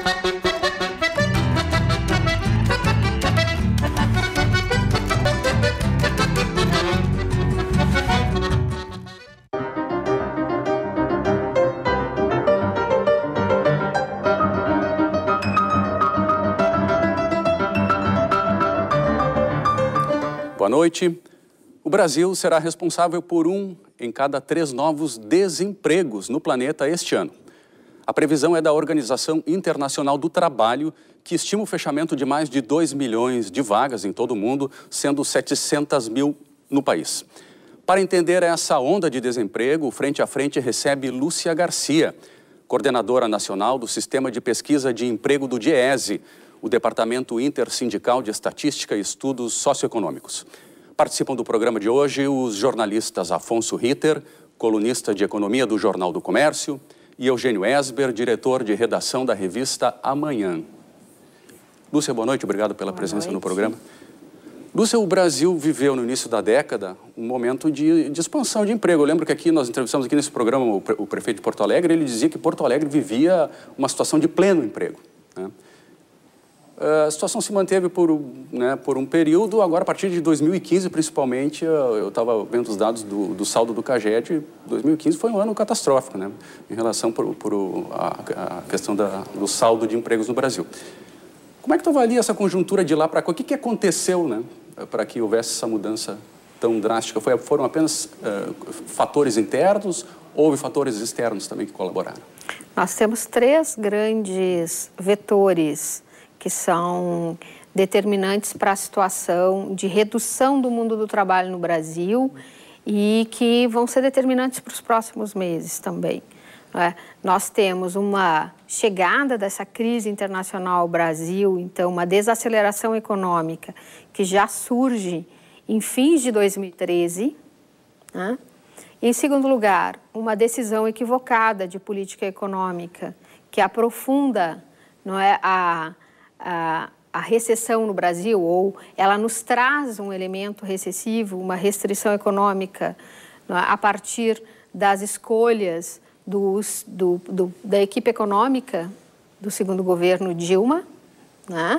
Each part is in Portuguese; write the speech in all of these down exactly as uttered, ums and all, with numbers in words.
Boa noite. O Brasil será responsável por um em cada três novos desempregos no planeta este ano. A previsão é da Organização Internacional do Trabalho, que estima o fechamento de mais de dois milhões de vagas em todo o mundo, sendo setecentas mil no país. Para entender essa onda de desemprego, o Frente a Frente recebe Lúcia Garcia, coordenadora nacional do Sistema de Pesquisa de Emprego do DIEESE, o Departamento Intersindical de Estatística e Estudos Socioeconômicos. Participam do programa de hoje os jornalistas Afonso Ritter, colunista de Economia do Jornal do Comércio, e Eugênio Esber, diretor de redação da revista Amanhã. Lúcia, boa noite, obrigado pela boa presença noite. no programa. Lúcia, o Brasil viveu no início da década um momento de, de expansão de emprego. Eu lembro que aqui nós entrevistamos aqui nesse programa o, pre, o prefeito de Porto Alegre, ele dizia que Porto Alegre vivia uma situação de pleno emprego, né? A situação se manteve por, né, por um período, agora a partir de dois mil e quinze principalmente, eu estava vendo os dados do, do saldo do CAGED, dois mil e quinze foi um ano catastrófico, né, em relação por, por a, a questão da, do saldo de empregos no Brasil. Como é que tu avalia essa conjuntura de lá para cá? O que, que aconteceu, né, para que houvesse essa mudança tão drástica? Foi, foram apenas uh, fatores internos ou houve fatores externos também que colaboraram? Nós temos três grandes vetores que são determinantes para a situação de redução do mundo do trabalho no Brasil e que vão ser determinantes para os próximos meses também. Né? Nós temos uma chegada dessa crise internacional ao Brasil, então uma desaceleração econômica que já surge em fins de dois mil e treze. Né? Em segundo lugar, uma decisão equivocada de política econômica que aprofunda, não é, a A, a recessão no Brasil, ou ela nos traz um elemento recessivo, uma restrição econômica, é, a partir das escolhas dos, do, do, da equipe econômica do segundo governo Dilma. Né?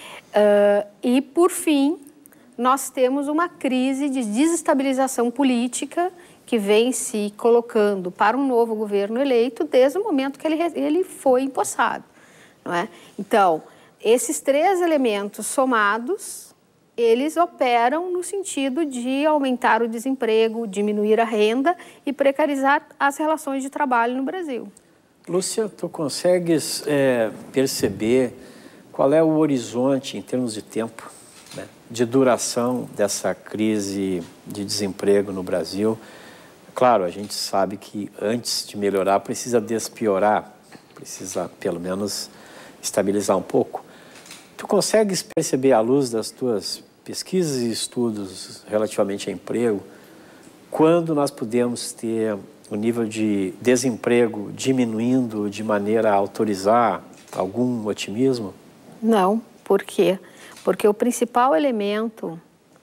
Uh, e, por fim, nós temos uma crise de desestabilização política que vem se colocando para um novo governo eleito desde o momento que ele, ele foi empossado. Não é? Então, esses três elementos somados, eles operam no sentido de aumentar o desemprego, diminuir a renda e precarizar as relações de trabalho no Brasil. Lúcia, tu consegues é, perceber qual é o horizonte em termos de tempo, né, de duração dessa crise de desemprego no Brasil? Claro, a gente sabe que antes de melhorar precisa despiorar, precisa pelo menos estabilizar um pouco. Tu consegues perceber, à luz das tuas pesquisas e estudos relativamente a emprego, quando nós podemos ter o nível de desemprego diminuindo de maneira a autorizar algum otimismo? Não. Por quê? Porque o principal elemento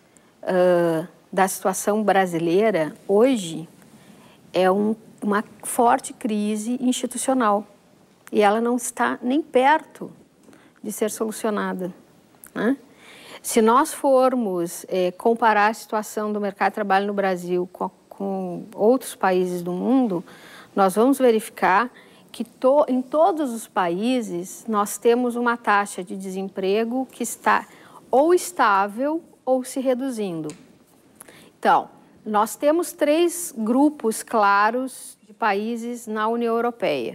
uh, da situação brasileira hoje é um, uma forte crise institucional. E ela não está nem perto de ser solucionada. Né? Se nós formos é, comparar a situação do mercado de trabalho no Brasil com, com outros países do mundo, nós vamos verificar que to, em todos os países nós temos uma taxa de desemprego que está ou estável ou se reduzindo. Então, nós temos três grupos claros de países na União Europeia.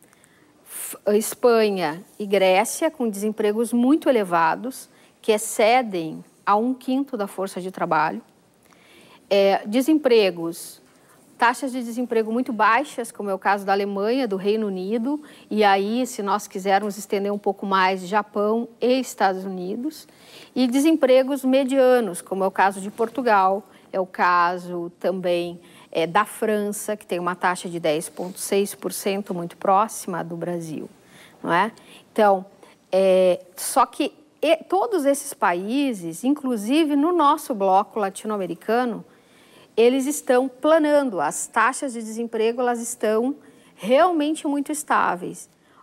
Espanha e Grécia, com desempregos muito elevados, que excedem a um quinto da força de trabalho. É, desempregos, taxas de desemprego muito baixas, como é o caso da Alemanha, do Reino Unido, e aí, se nós quisermos estender um pouco mais, Japão e Estados Unidos. E desempregos medianos, como é o caso de Portugal, é o caso também É, da França, que tem uma taxa de dez vírgula seis por cento, muito próxima do Brasil. Não é? Então, é, só que e, todos esses países, inclusive no nosso bloco latino-americano, eles estão planando, as taxas de desemprego elas estão realmente muito estáveis.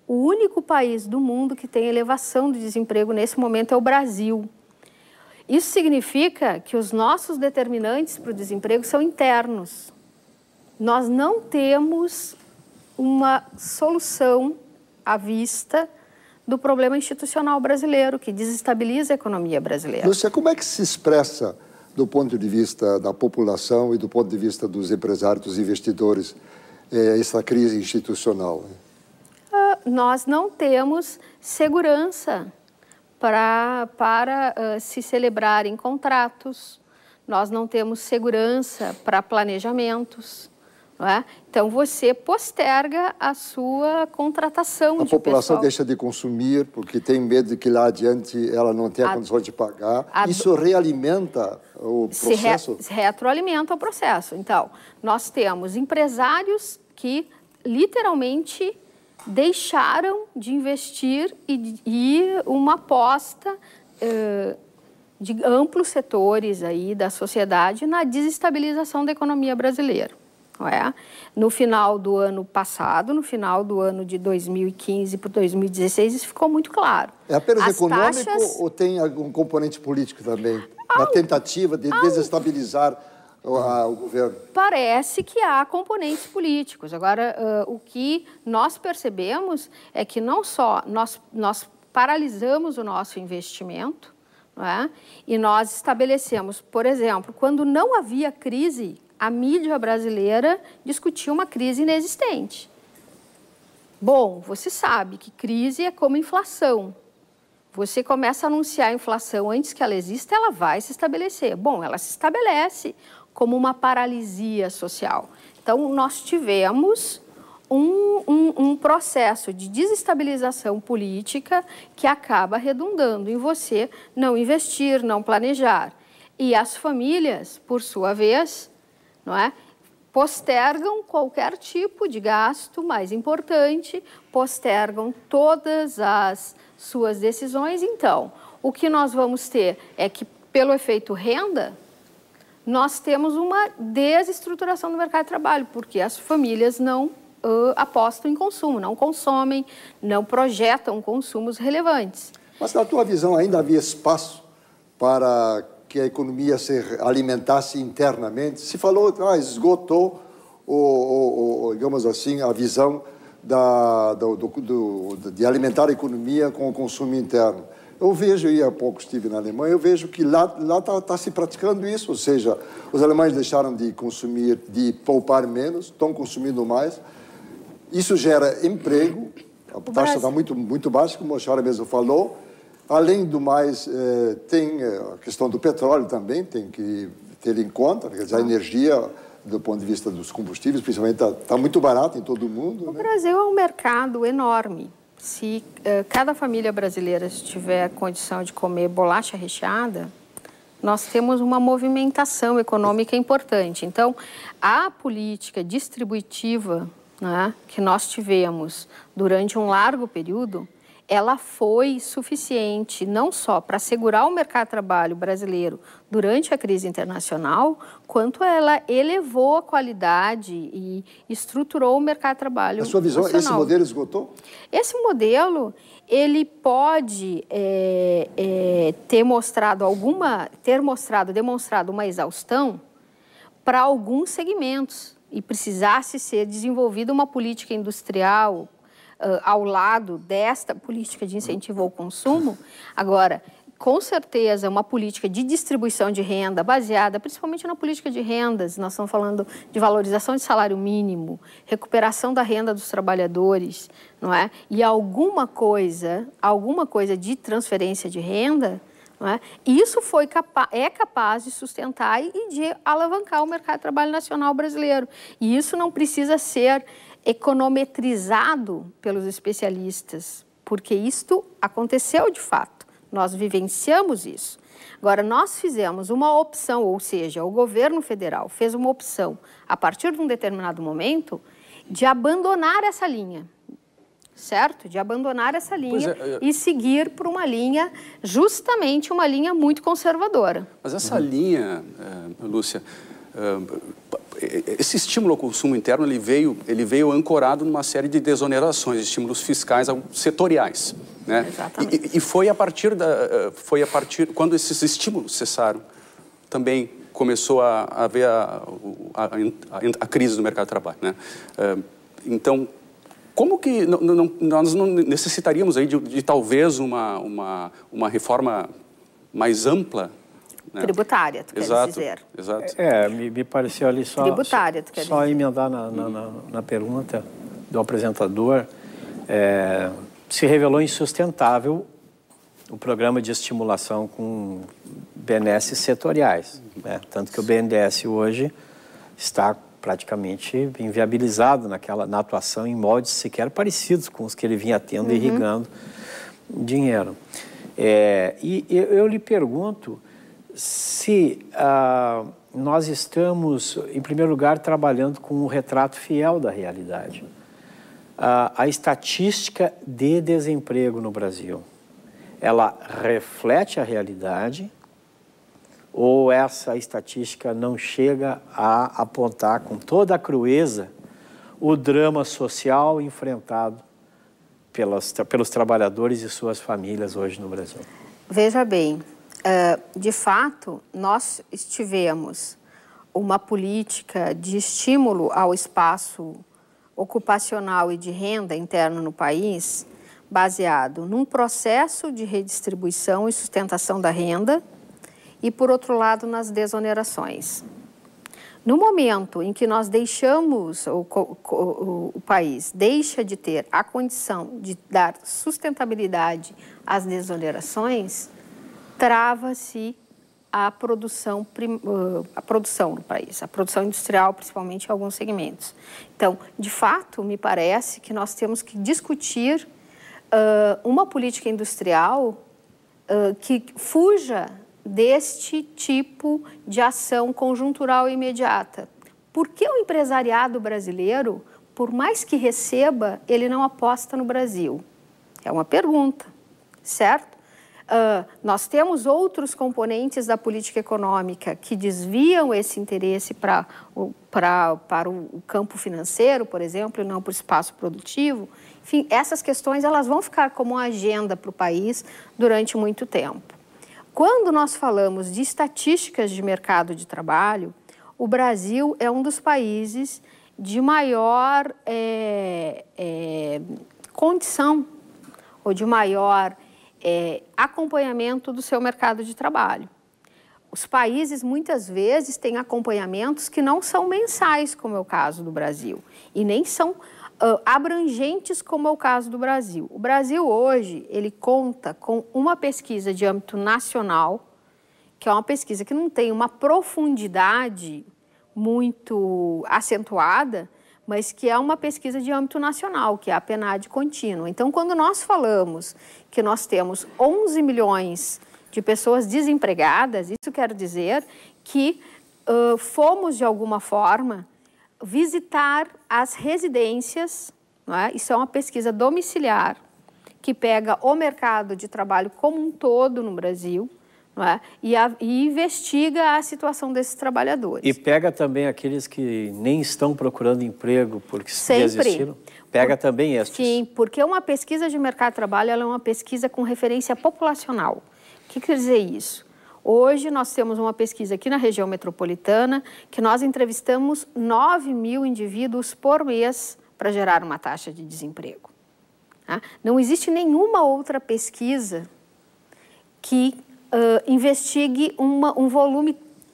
O único país do mundo que tem elevação do desemprego nesse momento é o Brasil. Isso significa que os nossos determinantes para o desemprego são internos. Nós não temos uma solução à vista do problema institucional brasileiro, que desestabiliza a economia brasileira. Lúcia, como é que se expressa, do ponto de vista da população e do ponto de vista dos empresários, dos investidores, eh, essa crise institucional? Uh, nós não temos segurança pra, para uh, se celebrarem contratos, nós não temos segurança para planejamentos. Não é? Então, você posterga a sua contratação a de população pessoal. deixa de consumir porque tem medo de que lá adiante ela não tenha a, condições de pagar. A, Isso realimenta o se processo? Re, retroalimenta o processo. Então, nós temos empresários que literalmente deixaram de investir e, e uma aposta uh, de amplos setores aí da sociedade na desestabilização da economia brasileira. Não é? No final do ano passado, no final do ano de dois mil e quinze para dois mil e dezesseis, isso ficou muito claro. É apenas As econômico taxas... ou tem algum componente político também? Ao... Na tentativa de Ao... desestabilizar o, a, o governo? Parece que há componentes políticos. Agora, uh, o que nós percebemos é que não só nós, nós paralisamos o nosso investimento, não é? E nós estabelecemos, por exemplo, quando não havia crise, a mídia brasileira discutia uma crise inexistente. Bom, você sabe que crise é como inflação. Você começa a anunciar a inflação antes que ela exista, ela vai se estabelecer. Bom, ela se estabelece como uma paralisia social. Então, nós tivemos um, um, um processo de desestabilização política que acaba redundando em você não investir, não planejar. E as famílias, por sua vez, não é? postergam qualquer tipo de gasto mais importante, postergam todas as suas decisões. Então, o que nós vamos ter é que, pelo efeito renda, nós temos uma desestruturação do mercado de trabalho, porque as famílias não uh, apostam em consumo, não consomem, não projetam consumos relevantes. Mas, na tua visão, ainda havia espaço para que a economia se alimentasse internamente? Se falou, ah, esgotou, o, o, o, digamos assim, a visão da, do, do, do, de alimentar a economia com o consumo interno. Eu vejo, e há pouco estive na Alemanha, eu vejo que lá está tá se praticando isso, ou seja, os alemães deixaram de consumir, de poupar menos, estão consumindo mais. Isso gera emprego, a taxa está muito, muito baixa, como a senhora mesmo falou. Além do mais, eh, tem a questão do petróleo também, tem que ter em conta, quer dizer, a energia, do ponto de vista dos combustíveis, principalmente, está tá muito barato em todo o mundo. O né? Brasil é um mercado enorme. Se uh, cada família brasileira tiver condição de comer bolacha recheada, nós temos uma movimentação econômica importante. Então, a política distributiva, né, que nós tivemos durante um largo período, ela foi suficiente não só para assegurar o mercado de trabalho brasileiro durante a crise internacional, quanto ela elevou a qualidade e estruturou o mercado de trabalho nacional. A sua visão, nacional. esse modelo esgotou? Esse modelo, ele pode é, é, ter mostrado alguma, ter mostrado, demonstrado uma exaustão para alguns segmentos e precisasse ser desenvolvida uma política industrial Uh, ao lado desta política de incentivo ao consumo. Agora, com certeza, uma política de distribuição de renda baseada, principalmente na política de rendas, nós estamos falando de valorização de salário mínimo, recuperação da renda dos trabalhadores, não é? E alguma coisa, alguma coisa de transferência de renda, não é? Isso foi capa- é capaz de sustentar e de alavancar o mercado de trabalho nacional brasileiro. E isso não precisa ser econometrizado pelos especialistas, porque isto aconteceu de fato, nós vivenciamos isso. Agora, nós fizemos uma opção, ou seja, o governo federal fez uma opção, a partir de um determinado momento, de abandonar essa linha, certo? De abandonar essa linha é, eu... e seguir por uma linha, justamente uma linha muito conservadora. Mas essa uhum. linha, uh, Lúcia, uh, esse estímulo ao consumo interno ele veio, ele veio ancorado numa série de desonerações, estímulos fiscais setoriais, né? Exatamente. E, e foi a partir da, foi a partir quando esses estímulos cessaram, também começou a haver a, a, a, a crise do mercado de trabalho, né? Então, como que não, não, nós não necessitaríamos aí de, de talvez uma, uma, uma reforma mais ampla, né? Tributária, tu exato, queres dizer. Exato. É, me, me pareceu ali só... Tributária, tu quer só dizer. emendar na, na, na, na pergunta do apresentador, é, se revelou insustentável o programa de estimulação com benesses setoriais, né? Tanto que o B N D E S hoje está praticamente inviabilizado naquela, na atuação em moldes sequer parecidos com os que ele vinha tendo, uhum. irrigando dinheiro. É, e eu, eu lhe pergunto se ah, nós estamos, em primeiro lugar, trabalhando com um retrato fiel da realidade. Ah, a estatística de desemprego no Brasil, ela reflete a realidade ou essa estatística não chega a apontar com toda a crueza o drama social enfrentado pelas, pelos trabalhadores e suas famílias hoje no Brasil? Veja bem, de fato, nós tivemos uma política de estímulo ao espaço ocupacional e de renda interno no país baseado num processo de redistribuição e sustentação da renda e, por outro lado, nas desonerações. No momento em que nós deixamos, o, o, o país deixa de ter a condição de dar sustentabilidade às desonerações, trava-se a produção, a produção no país, a produção industrial, principalmente em alguns segmentos. Então, de fato, me parece que nós temos que discutir uh, uma política industrial uh, que fuja deste tipo de ação conjuntural e imediata. Por que o empresariado brasileiro, por mais que receba, ele não aposta no Brasil? É uma pergunta, certo? Uh, nós temos outros componentes da política econômica que desviam esse interesse pra, pra, para o campo financeiro, por exemplo, e não para o espaço produtivo. Enfim, essas questões elas vão ficar como uma agenda para o país durante muito tempo. Quando nós falamos de estatísticas de mercado de trabalho, o Brasil é um dos países de maior é, é, condição ou de maior é, acompanhamento do seu mercado de trabalho. Os países, muitas vezes, têm acompanhamentos que não são mensais, como é o caso do Brasil, e nem são Uh, abrangentes, como é o caso do Brasil. O Brasil hoje, ele conta com uma pesquisa de âmbito nacional, que é uma pesquisa que não tem uma profundidade muito acentuada, mas que é uma pesquisa de âmbito nacional, que é a PNAD contínua. Então, quando nós falamos que nós temos onze milhões de pessoas desempregadas, isso quer dizer que uh, fomos, de alguma forma, visitar as residências, não é? Isso é uma pesquisa domiciliar que pega o mercado de trabalho como um todo no Brasil, não é? e, a, e investiga a situação desses trabalhadores. E pega também aqueles que nem estão procurando emprego porque Sempre. desistiram? Pega Por, também estes? Sim, porque uma pesquisa de mercado de trabalho ela é uma pesquisa com referência populacional. O que quer dizer isso? Hoje nós temos uma pesquisa aqui na região metropolitana que nós entrevistamos nove mil indivíduos por mês para gerar uma taxa de desemprego. Tá? Não existe nenhuma outra pesquisa que uh, investigue uma, um volume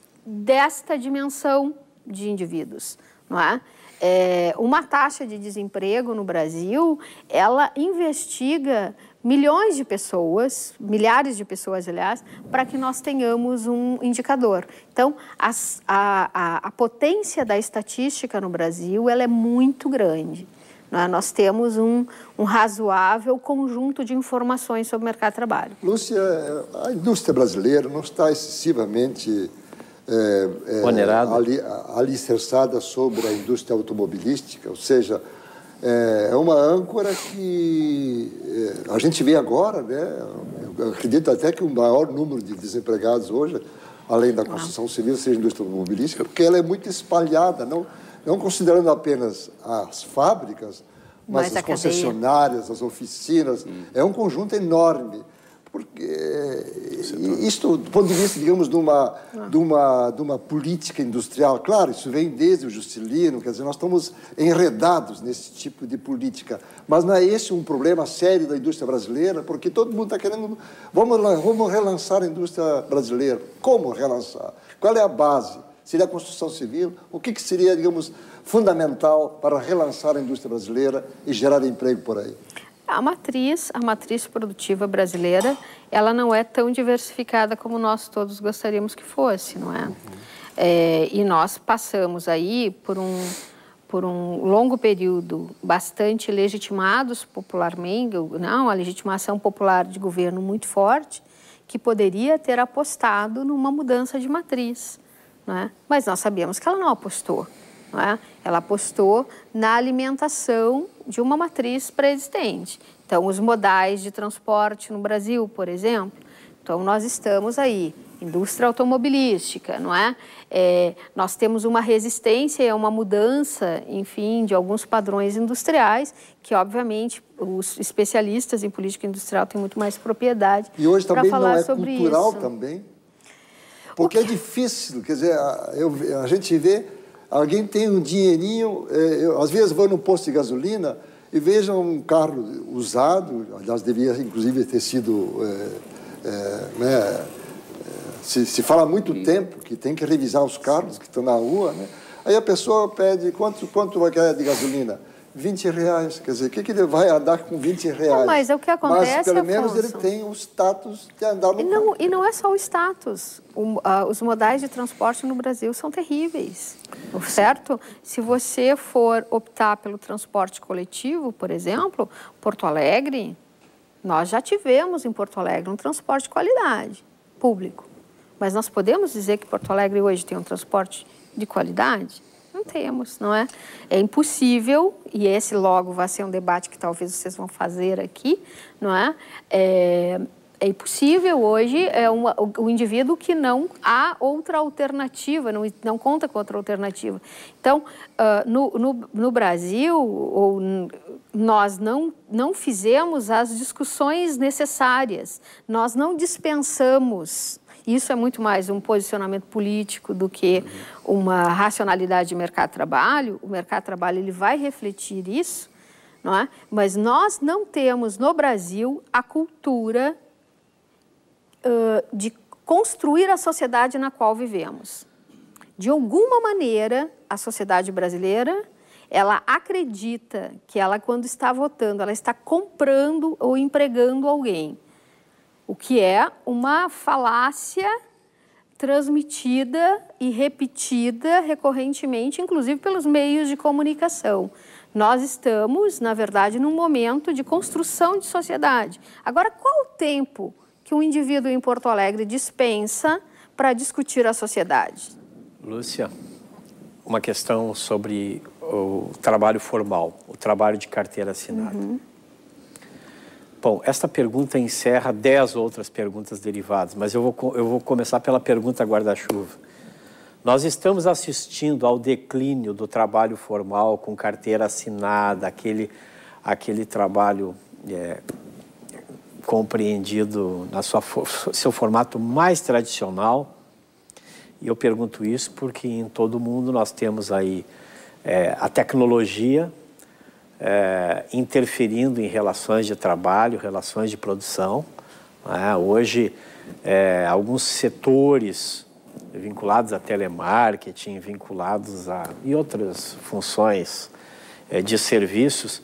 desta dimensão de indivíduos, não é? É, uma taxa de desemprego no Brasil, ela investiga milhões de pessoas, milhares de pessoas, aliás, para que nós tenhamos um indicador. Então, as, a, a, a potência da estatística no Brasil ela é muito grande. Né? Nós temos um, um razoável conjunto de informações sobre o mercado de trabalho. Lúcia, a indústria brasileira não está excessivamente é, é, ali, alicerçada sobre a indústria automobilística, ou seja, é uma âncora que a gente vê agora, né? Eu acredito até que o maior número de desempregados hoje além da construção civil, seja a indústria automobilística, porque ela é muito espalhada, não, não considerando apenas as fábricas, mas, mas as concessionárias, as oficinas, hum. é um conjunto enorme. Porque isto, do ponto de vista, digamos, de uma, ah. de, uma, de uma política industrial, claro, isso vem desde o Juscelino, quer dizer, nós estamos enredados nesse tipo de política, mas não é esse um problema sério da indústria brasileira, porque todo mundo está querendo, vamos, vamos relançar a indústria brasileira. Como relançar? Qual é a base? Seria a construção civil? O que, que seria, digamos, fundamental para relançar a indústria brasileira e gerar emprego por aí? A matriz, a matriz produtiva brasileira, ela não é tão diversificada como nós todos gostaríamos que fosse, não é? Uhum. É, e nós passamos aí por um, por um longo período bastante legitimados popularmente, não, a legitimação popular de governo muito forte, que poderia ter apostado numa mudança de matriz, não é? Mas nós sabemos que ela não apostou. Não é? Ela apostou na alimentação de uma matriz pré-existente. Então, os modais de transporte no Brasil, por exemplo, então nós estamos aí, indústria automobilística, não é? É, nós temos uma resistência a uma mudança, enfim, de alguns padrões industriais, que obviamente os especialistas em política industrial têm muito mais propriedade para falar sobre isso. E hoje também não é cultural também? Porque é difícil, quer dizer, a, eu, a gente vê... Alguém tem um dinheirinho, eu, às vezes vou no posto de gasolina e vejo um carro usado, aliás, devia inclusive ter sido... É, é, né, se, se fala há muito tempo que tem que revisar os carros que estão na rua, né? Aí a pessoa pede, quanto, quanto vai querer de gasolina? vinte reais, quer dizer, o que, que ele vai andar com vinte reais? Não, mas é o que acontece, Mas pelo menos Afonso, ele tem o status de andar no e não, carro. E não é só o status, o, uh, os modais de transporte no Brasil são terríveis, certo? Se você for optar pelo transporte coletivo, por exemplo, Porto Alegre, nós já tivemos em Porto Alegre um transporte de qualidade, público. Mas nós podemos dizer que Porto Alegre hoje tem um transporte de qualidade? Não temos, não é? É impossível, e esse logo vai ser um debate que talvez vocês vão fazer aqui, não é? É, é impossível hoje é uma, o, o indivíduo que não há outra alternativa, não, não conta com outra alternativa. Então, uh, no, no, no Brasil, ou, nós não, não fizemos as discussões necessárias, nós não dispensamos. Isso é muito mais um posicionamento político do que uma racionalidade de mercado de trabalho. O mercado de trabalho ele vai refletir isso, não é? Mas nós não temos no Brasil a cultura uh, de construir a sociedade na qual vivemos. De alguma maneira, a sociedade brasileira, ela acredita que ela, quando está votando, ela está comprando ou empregando alguém. O que é uma falácia transmitida e repetida recorrentemente, inclusive pelos meios de comunicação. Nós estamos, na verdade, num momento de construção de sociedade. Agora, qual o tempo que um indivíduo em Porto Alegre dispensa para discutir a sociedade? Lúcia, uma questão sobre o trabalho formal, o trabalho de carteira assinada. Uhum. Bom, esta pergunta encerra dez outras perguntas derivadas, mas eu vou, eu vou começar pela pergunta guarda-chuva. Nós estamos assistindo ao declínio do trabalho formal com carteira assinada, aquele, aquele trabalho é, compreendido na sua, seu formato mais tradicional. E eu pergunto isso porque em todo o mundo nós temos aí é, a tecnologia, É, interferindo em relações de trabalho, relações de produção. Né? Hoje, é, alguns setores vinculados a telemarketing, vinculados a e outras funções é, de serviços,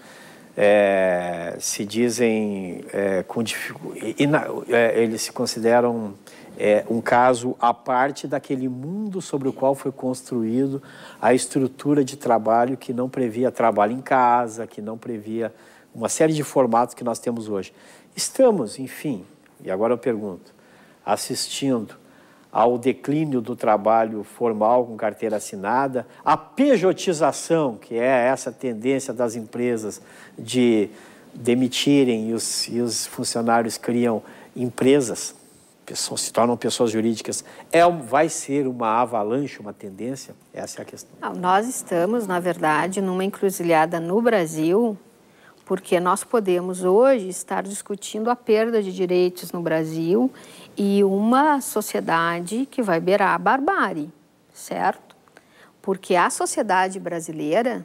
é, se dizem, é, com dificuldade, é, eles se consideram é, um caso à parte daquele mundo sobre o qual foi construído a estrutura de trabalho que não previa trabalho em casa, que não previa uma série de formatos que nós temos hoje. Estamos, enfim, e agora eu pergunto, assistindo ao declínio do trabalho formal com carteira assinada, a pejotização, que é essa tendência das empresas de demitirem e os, e os funcionários criam empresas pessoas, se tornam pessoas jurídicas, é, vai ser uma avalanche, uma tendência? Essa é a questão. Não, nós estamos, na verdade, numa encruzilhada no Brasil, porque nós podemos hoje estar discutindo a perda de direitos no Brasil e uma sociedade que vai beirar a barbárie, certo? Porque a sociedade brasileira,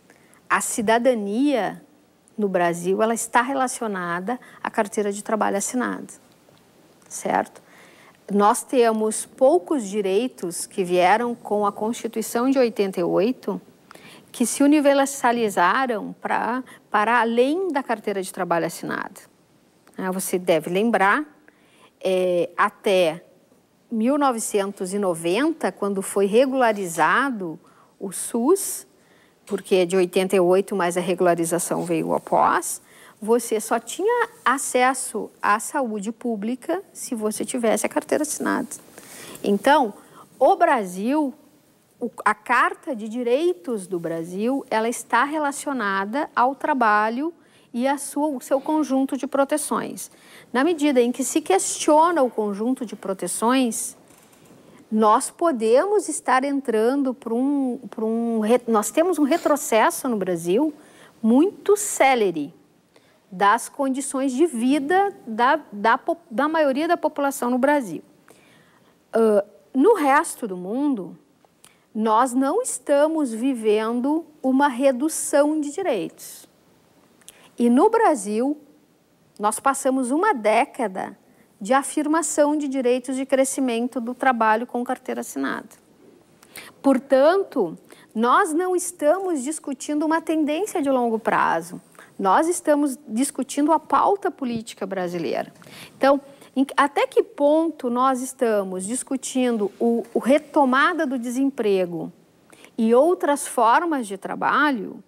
a cidadania no Brasil, ela está relacionada à carteira de trabalho assinada, certo? Nós temos poucos direitos que vieram com a Constituição de oitenta e oito que se universalizaram pra, para além da carteira de trabalho assinada. Você deve lembrar, é, até mil novecentos e noventa, quando foi regularizado o SUS, porque é de oitenta e oito, mas a regularização veio após, você só tinha acesso à saúde pública se você tivesse a carteira assinada. Então, o Brasil, a Carta de Direitos do Brasil, ela está relacionada ao trabalho e a sua, o seu conjunto de proteções. Na medida em que se questiona o conjunto de proteções, nós podemos estar entrando para um, para um... Nós temos um retrocesso no Brasil muito célere das condições de vida da, da, da maioria da população no Brasil. Uh, no resto do mundo, nós não estamos vivendo uma redução de direitos. E no Brasil, nós passamos uma década de afirmação de direitos de crescimento do trabalho com carteira assinada. Portanto, nós não estamos discutindo uma tendência de longo prazo, nós estamos discutindo a pauta política brasileira. Então, em, até que ponto nós estamos discutindo o, o retomada do desemprego e outras formas de trabalho,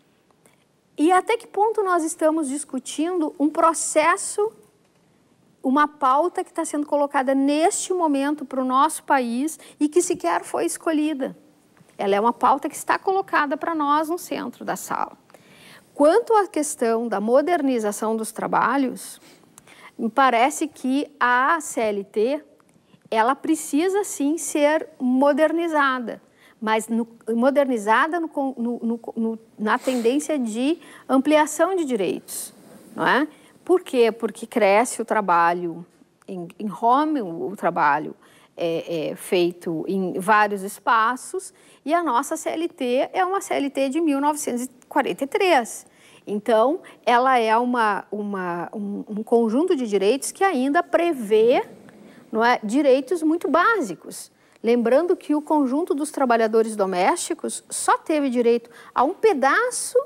e até que ponto nós estamos discutindo um processo, uma pauta que está sendo colocada neste momento para o nosso país e que sequer foi escolhida. Ela é uma pauta que está colocada para nós no centro da sala. Quanto à questão da modernização dos trabalhos, me parece que a C L T, ela precisa sim ser modernizada, mas no, modernizada no, no, no, na tendência de ampliação de direitos, não é? Por quê? Porque cresce o trabalho em, em home, o trabalho é, é feito em vários espaços, e a nossa C L T é uma C L T de mil novecentos e quarenta e três. Então, ela é uma, uma, um, um conjunto de direitos que ainda prevê, não é, direitos muito básicos. Lembrando que o conjunto dos trabalhadores domésticos só teve direito a um pedaço,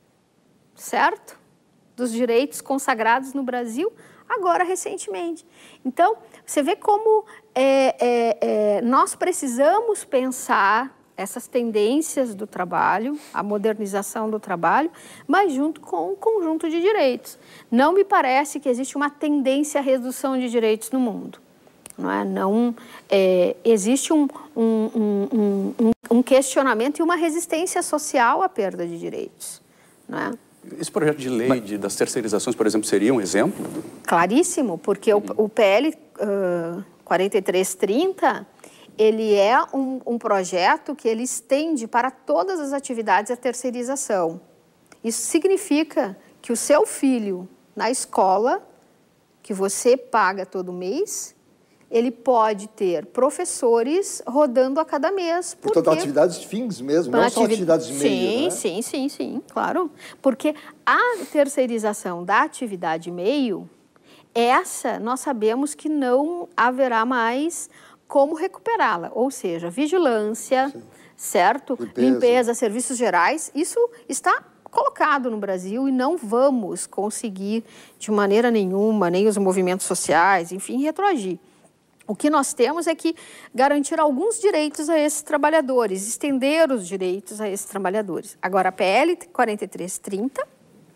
certo? Dos direitos consagrados no Brasil, agora recentemente. Então, você vê como é, é, é, nós precisamos pensar essas tendências do trabalho, a modernização do trabalho, mas junto com um conjunto de direitos. Não me parece que existe uma tendência à redução de direitos no mundo. Não é? Não, é, existe um, um, um, um, um questionamento e uma resistência social à perda de direitos. Não é? Esse projeto de lei de, das terceirizações, por exemplo, seria um exemplo? Claríssimo, porque o, o P L uh, quarenta e três trinta, ele é um, um projeto que ele estende para todas as atividades a terceirização. Isso significa que o seu filho, na escola, que você paga todo mês, ele pode ter professores rodando a cada mês. Portanto, porque... atividades fins mesmo, não só atividades de meio, sim, né? Sim, sim, sim, claro. Porque a terceirização da atividade meio, essa nós sabemos que não haverá mais como recuperá-la. Ou seja, vigilância, sim. certo? Limpeza. Limpeza, serviços gerais, isso está colocado no Brasil e não vamos conseguir de maneira nenhuma, nem os movimentos sociais, enfim, retroagir. O que nós temos é que garantir alguns direitos a esses trabalhadores, estender os direitos a esses trabalhadores. Agora, a P L quarenta e três trinta,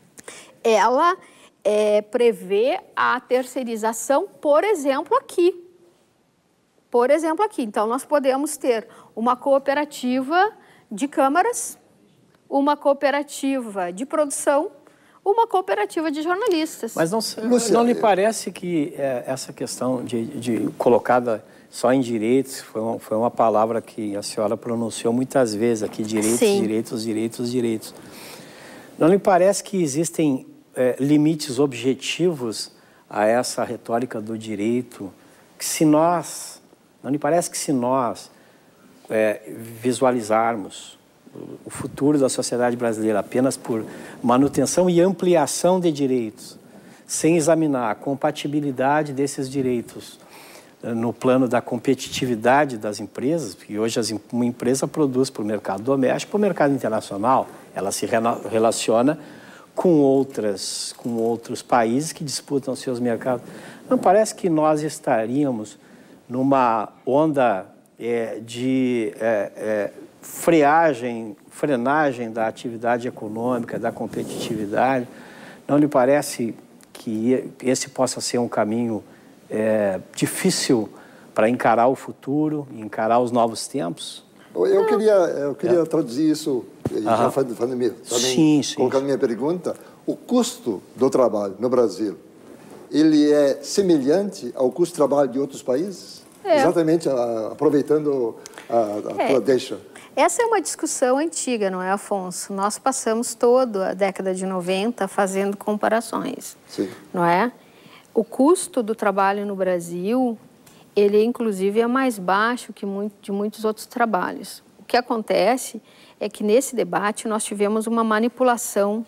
ela é, prevê a terceirização, por exemplo, aqui. Por exemplo, aqui. Então, nós podemos ter uma cooperativa de câmaras, uma cooperativa de produção, uma cooperativa de jornalistas. Mas não, Lúcia, não lhe parece que é, essa questão de, de colocada só em direitos foi uma, foi uma palavra que a senhora pronunciou muitas vezes aqui, direitos, Sim. direitos, direitos, direitos. Não lhe parece que existem é, limites objetivos a essa retórica do direito? Que se nós, não lhe parece que se nós é, visualizarmos o futuro da sociedade brasileira apenas por manutenção e ampliação de direitos, sem examinar a compatibilidade desses direitos no plano da competitividade das empresas, porque hoje as, uma empresa produz para o mercado doméstico, para o mercado internacional, ela se relaciona com, outras, com outros países que disputam seus mercados. Não parece que nós estaríamos numa onda é, de é, é, freagem, frenagem da atividade econômica, da competitividade? Não lhe parece que esse possa ser um caminho é, difícil para encarar o futuro, encarar os novos tempos? Eu queria, eu queria é. traduzir isso, já falando, falando minha, também, sim, colocando sim. minha pergunta. O custo do trabalho no Brasil, ele é semelhante ao custo do trabalho de outros países? É. Exatamente, a, aproveitando a, a é. tua deixa. Essa é uma discussão antiga, não é, Afonso? Nós passamos toda a década de noventa fazendo comparações, Sim. não é? O custo do trabalho no Brasil, ele inclusive é mais baixo que muito, de muitos outros trabalhos. O que acontece é que nesse debate nós tivemos uma manipulação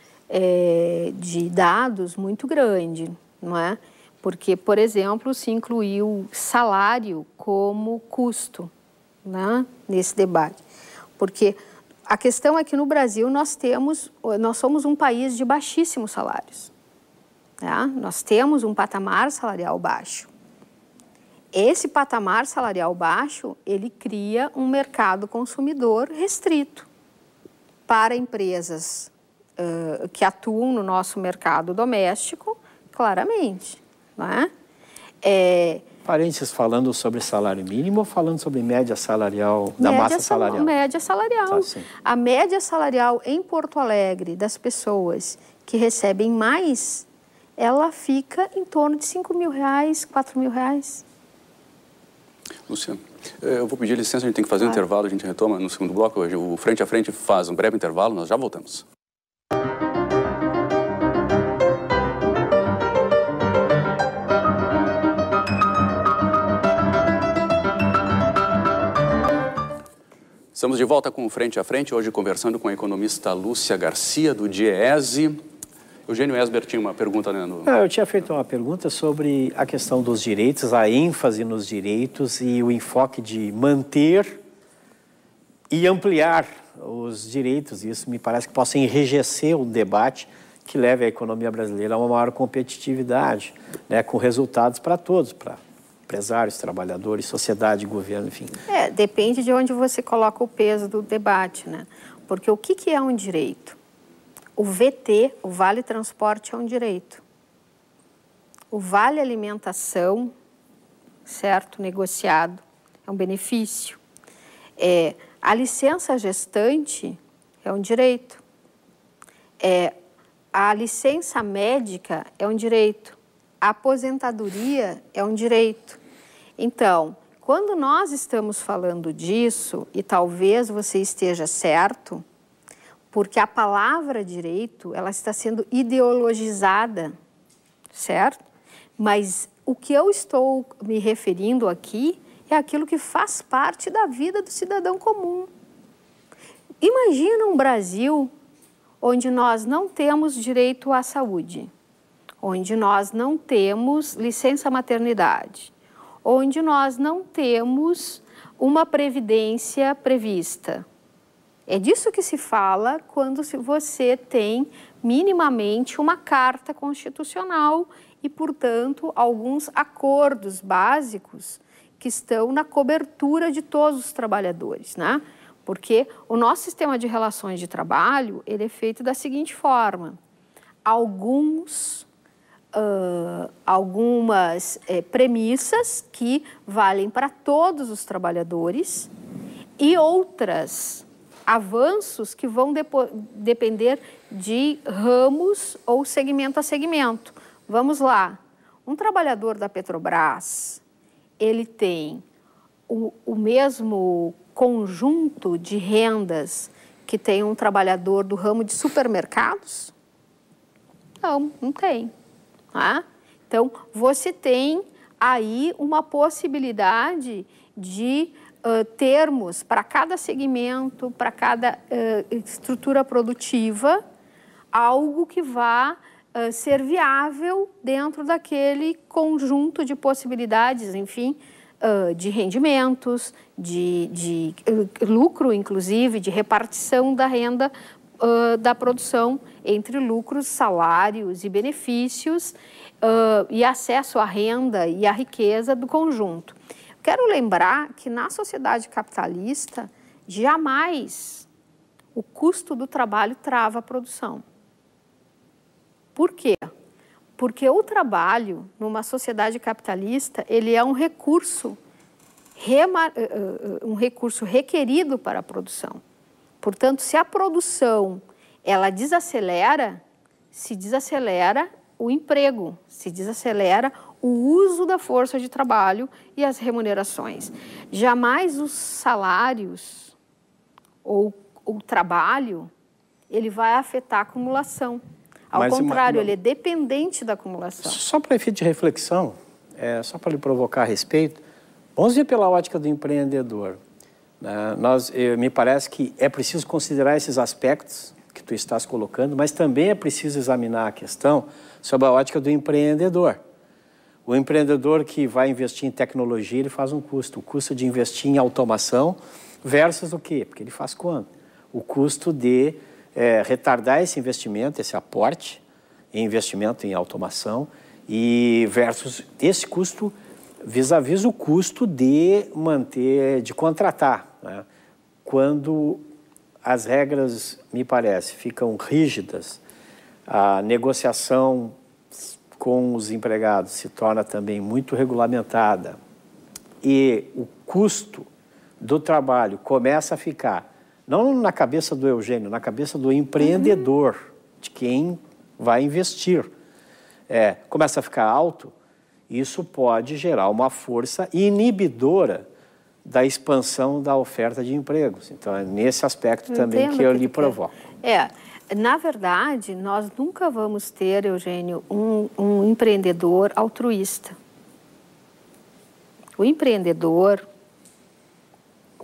é, de dados muito grande, não é? Porque, por exemplo, se incluiu salário como custo, né, nesse debate. Porque a questão é que no Brasil nós temos, nós somos um país de baixíssimos salários. Tá? Nós temos um patamar salarial baixo. Esse patamar salarial baixo, ele cria um mercado consumidor restrito para empresas uh, que atuam no nosso mercado doméstico, claramente. Não é? É, Parênteses, falando sobre salário mínimo ou falando sobre média salarial, da média massa salarial? Média salarial. Tá, a média salarial em Porto Alegre das pessoas que recebem mais, ela fica em torno de cinco mil reais, quatro mil reais. Luciano, eu vou pedir licença, a gente tem que fazer claro. um intervalo, a gente retoma no segundo bloco. Hoje o Frente a Frente faz um breve intervalo, nós já voltamos. Estamos de volta com o Frente a Frente, hoje conversando com a economista Lúcia Garcia, do DIEESE. Eugênio Esber tinha uma pergunta, né? No... Ah, eu tinha feito uma pergunta sobre a questão dos direitos, a ênfase nos direitos e o enfoque de manter e ampliar os direitos. Isso me parece que possa enrijecer o debate que leve a economia brasileira a uma maior competitividade, né, com resultados para todos, para empresários, trabalhadores, sociedade, governo, enfim. É, depende de onde você coloca o peso do debate, né? Porque o que, que é um direito? O V T, o Vale Transporte, é um direito. O Vale Alimentação, certo, negociado, é um benefício. É, a licença gestante é um direito. É, a licença médica é um direito. A aposentadoria é um direito. Então, quando nós estamos falando disso, e talvez você esteja certo, porque a palavra direito, ela está sendo ideologizada, certo? Mas o que eu estou me referindo aqui é aquilo que faz parte da vida do cidadão comum. Imagina um Brasil onde nós não temos direito à saúde, onde nós não temos licença maternidade, onde nós não temos uma previdência prevista. É disso que se fala quando você tem minimamente uma carta constitucional e, portanto, alguns acordos básicos que estão na cobertura de todos os trabalhadores, né? Porque o nosso sistema de relações de trabalho, ele é feito da seguinte forma: alguns, uh, algumas eh, premissas que valem para todos os trabalhadores e outras avanços que vão depender de ramos ou segmento a segmento. Vamos lá. Um trabalhador da Petrobras, ele tem o, o mesmo conjunto de rendas que tem um trabalhador do ramo de supermercados? Não, não tem. Tá? Então, você tem aí uma possibilidade de uh, termos para cada segmento, para cada uh, estrutura produtiva, algo que vá uh, ser viável dentro daquele conjunto de possibilidades, enfim, uh, de rendimentos, de, de uh, lucro, inclusive, de repartição da renda uh, da produção entre lucros, salários e benefícios, Uh, e acesso à renda e à riqueza do conjunto. Quero lembrar que na sociedade capitalista, jamais o custo do trabalho trava a produção. Por quê? Porque o trabalho, numa sociedade capitalista, ele é um recurso, rema, um recurso requerido para a produção. Portanto, se a produção ela desacelera, se desacelera o emprego, se desacelera o uso da força de trabalho e as remunerações. Jamais os salários ou o trabalho, ele vai afetar a acumulação. Ao Mas, contrário, uma, uma... ele é dependente da acumulação. Só para efeito de reflexão, é, só para lhe provocar a respeito, vamos ver pela ótica do empreendedor. Né? Nós, eu, me parece que é preciso considerar esses aspectos que tu estás colocando, mas também é preciso examinar a questão sob a ótica do empreendedor. O empreendedor que vai investir em tecnologia, ele faz um custo. O custo de investir em automação versus o quê? Porque ele faz quanto? O custo de é, retardar esse investimento, esse aporte em investimento em automação e versus esse custo vis-à-vis o custo de manter, de contratar. Né? Quando as regras, me parece, ficam rígidas, a negociação com os empregados se torna também muito regulamentada e o custo do trabalho começa a ficar, não na cabeça do Eugênio, na cabeça do empreendedor, uhum. de quem vai investir, é, começa a ficar alto, isso pode gerar uma força inibidora da expansão da oferta de empregos. Então, é nesse aspecto também Entendo que eu que lhe provoco. É, na verdade, nós nunca vamos ter, Eugênio, um, um empreendedor altruísta. O empreendedor, o,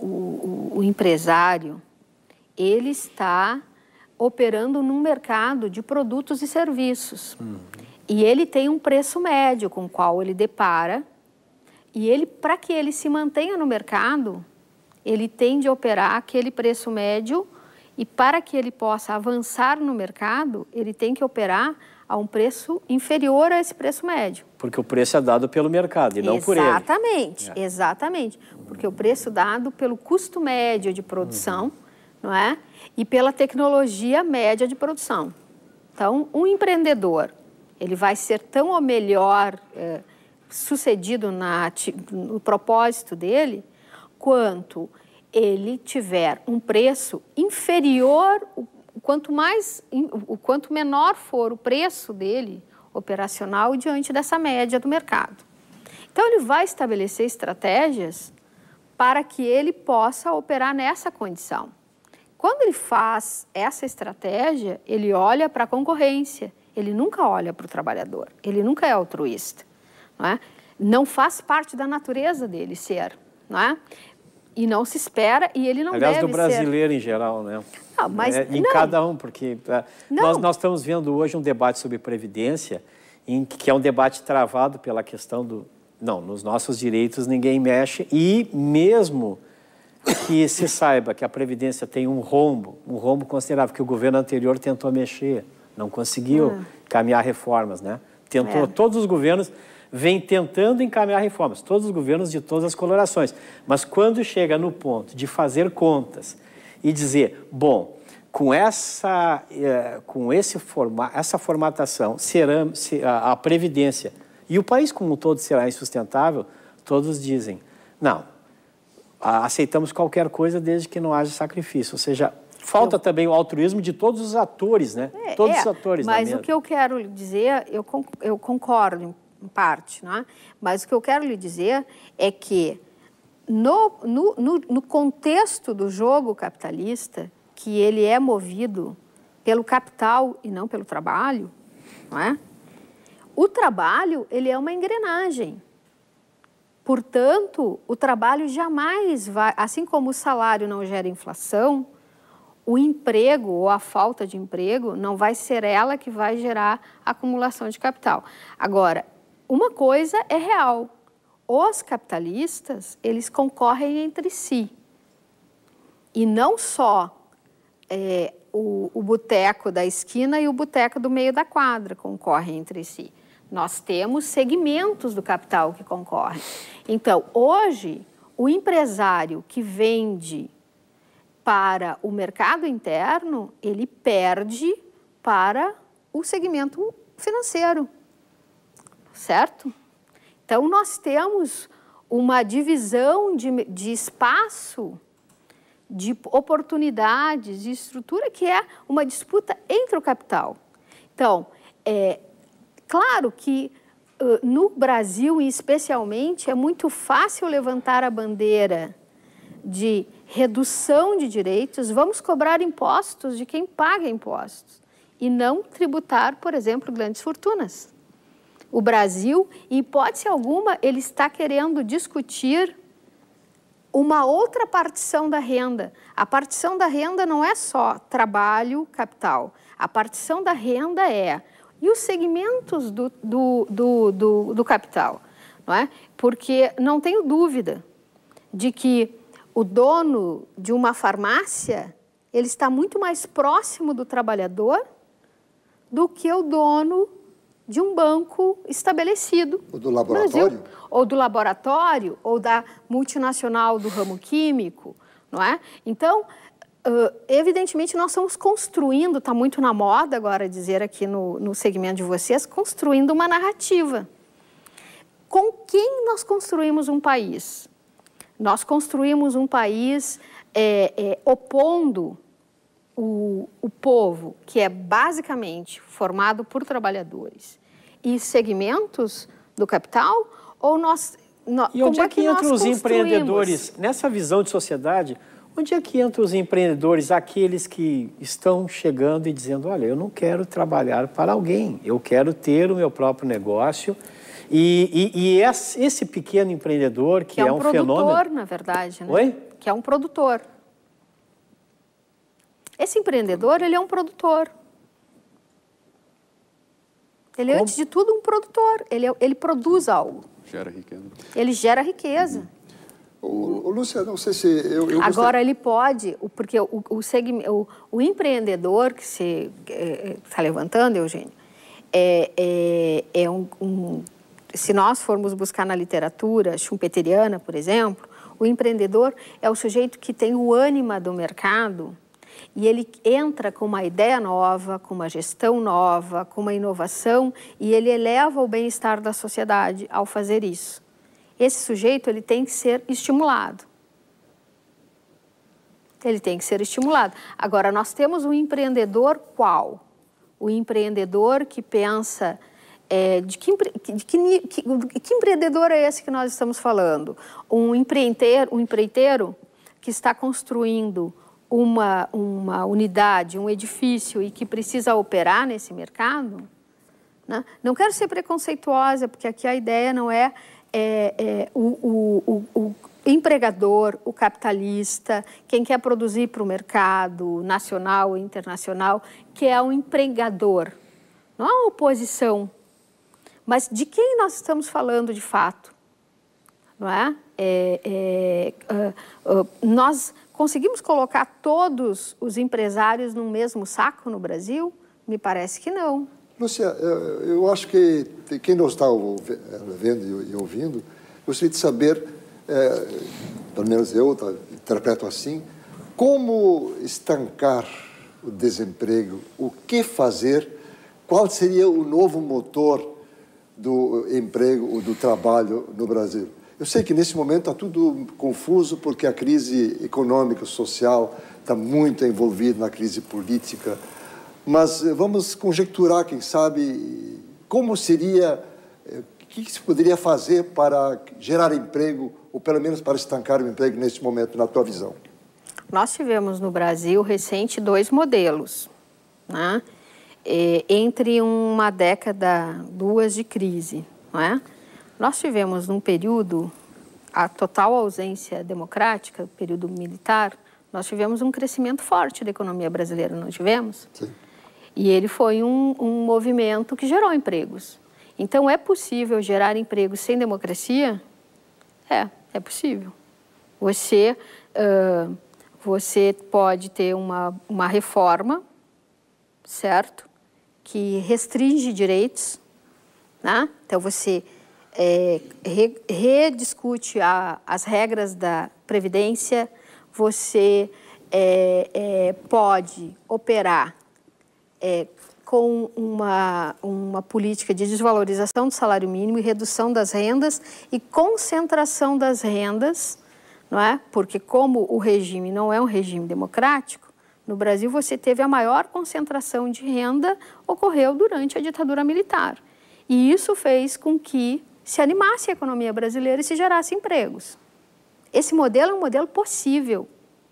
o, o empresário, ele está operando num mercado de produtos e serviços. Uhum. E ele tem um preço médio com o qual ele depara. E ele, para que ele se mantenha no mercado, ele tem de operar aquele preço médio e para que ele possa avançar no mercado, ele tem que operar a um preço inferior a esse preço médio. Porque o preço é dado pelo mercado e não por ele. Exatamente, é. exatamente. Porque o preço é dado pelo custo médio de produção, uhum. não é? E pela tecnologia média de produção. Então, um empreendedor, ele vai ser tão ou melhor... É, sucedido na, no propósito dele, quanto ele tiver um preço inferior, o quanto mais, o quanto menor for o preço dele operacional diante dessa média do mercado. Então, ele vai estabelecer estratégias para que ele possa operar nessa condição. Quando ele faz essa estratégia, ele olha para a concorrência, ele nunca olha para o trabalhador, ele nunca é altruísta. Não é? Não faz parte da natureza dele ser, não é? E não se espera, e ele não Aliás, deve do brasileiro ser... em geral, né? Não, mas, é, em não. cada um, porque é, nós, nós estamos vendo hoje um debate sobre Previdência, em, que é um debate travado pela questão do... Não, nos nossos direitos ninguém mexe, e mesmo que se saiba que a Previdência tem um rombo, um rombo considerável, que o governo anterior tentou mexer, não conseguiu hum. caminhar reformas, né? Tentou, é. todos os governos... vem tentando encaminhar reformas, todos os governos de todas as colorações. Mas quando chega no ponto de fazer contas e dizer, bom, com essa, eh, com esse forma, essa formatação, será, a, a Previdência e o país como um todo será insustentável, todos dizem, não, aceitamos qualquer coisa desde que não haja sacrifício. Ou seja, falta eu... também o altruísmo de todos os atores, né? É, todos é, os atores. Mas o que eu quero lhe dizer, eu, eu concordo em parte, né? Mas o que eu quero lhe dizer é que no, no, no, no contexto do jogo capitalista, que ele é movido pelo capital e não pelo trabalho, não é? O trabalho, ele é uma engrenagem. Portanto, o trabalho jamais vai, assim como o salário não gera inflação, o emprego ou a falta de emprego não vai ser ela que vai gerar acumulação de capital. Agora, uma coisa é real, os capitalistas, eles concorrem entre si. E não só é, o, o boteco da esquina e o boteco do meio da quadra concorrem entre si. Nós temos segmentos do capital que concorrem. Então, hoje, o empresário que vende para o mercado interno, ele perde para o segmento financeiro, certo? Então, nós temos uma divisão de, de espaço, de oportunidades, de estrutura, que é uma disputa entre o capital. Então, é claro que uh, no Brasil, especialmente, é muito fácil levantar a bandeira de redução de direitos, vamos cobrar impostos de quem paga impostos e não tributar, por exemplo, grandes fortunas. O Brasil, em hipótese alguma, ele está querendo discutir uma outra partição da renda. A partição da renda não é só trabalho, capital. A partição da renda é e os segmentos do, do, do, do, do capital, não é? Porque não tenho dúvida de que o dono de uma farmácia, ele está muito mais próximo do trabalhador do que o dono de um banco estabelecido. Ou do laboratório? Brasil, ou do laboratório, ou da multinacional do ramo químico, não é? Então, Uh, evidentemente, nós estamos construindo, está muito na moda agora dizer aqui no, no segmento de vocês, construindo uma narrativa. Com quem nós construímos um país? Nós construímos um país é, é, opondo o, o povo, que é basicamente formado por trabalhadores, e segmentos do capital, ou nós... nós e onde é que, é que entram os empreendedores? Nessa visão de sociedade, onde é que entram os empreendedores, aqueles que estão chegando e dizendo, olha, eu não quero trabalhar para alguém, eu quero ter o meu próprio negócio. E, e, e esse pequeno empreendedor, que, que é, é um, um fenômeno... Que é um produtor, na verdade, né? Oi? Que é um produtor. Esse empreendedor, ele é um produtor. Ele é, Como? antes de tudo, um produtor. Ele, é, ele produz algo. Gera riqueza. Ele gera riqueza. Uhum. O, o Lúcia, não sei se... Eu, eu Agora, gostei... ele pode, porque o, o, segme, o, o empreendedor que você está é, levantando, Eugênio, é, é, é um, um... Se nós formos buscar na literatura schumpeteriana, por exemplo, o empreendedor é o sujeito que tem o ânima do mercado e ele entra com uma ideia nova, com uma gestão nova, com uma inovação e ele eleva o bem-estar da sociedade ao fazer isso. Esse sujeito, ele tem que ser estimulado. Ele tem que ser estimulado. Agora, nós temos um empreendedor qual? O empreendedor que pensa... É, de, que, de que, que, que empreendedor é esse que nós estamos falando? Um empreiteiro, um empreiteiro que está construindo uma, uma unidade, um edifício e que precisa operar nesse mercado? Né? Não quero ser preconceituosa, porque aqui a ideia não é... É, é, o, o, o, o empregador, o capitalista, quem quer produzir para o mercado nacional ou internacional, que é um empregador. Não é uma oposição. Mas de quem nós estamos falando de fato? Não é? É, é, uh, uh, nós conseguimos colocar todos os empresários no mesmo saco no Brasil? Me parece que não. Lúcia, eu acho que quem não está vendo e ouvindo, gostaria de saber, é, pelo menos eu interpreto assim, como estancar o desemprego, o que fazer, qual seria o novo motor do emprego, do trabalho no Brasil. Eu sei que nesse momento está tudo confuso porque a crise econômica, social está muito envolvida na crise política, mas vamos conjecturar, quem sabe, como seria, o que se poderia fazer para gerar emprego, ou pelo menos para estancar o emprego nesse momento, na tua visão? Nós tivemos no Brasil, recente, dois modelos, né? E, entre uma década, duas de crise, não é? Nós tivemos num período, a total ausência democrática, período militar, nós tivemos um crescimento forte da economia brasileira, não tivemos? Sim. E ele foi um, um movimento que gerou empregos. Então, é possível gerar empregos sem democracia? É, é possível. Você, uh, você pode ter uma, uma reforma, certo? Que restringe direitos, né? Então, você é, re, rediscute a, as regras da Previdência, você é, é, pode operar é, com uma, uma política de desvalorização do salário mínimo e redução das rendas e concentração das rendas, não é? Porque como o regime não é um regime democrático, no Brasil você teve a maior concentração de renda, ocorreu durante a ditadura militar. E isso fez com que se animasse a economia brasileira e se gerasse empregos. Esse modelo é um modelo possível,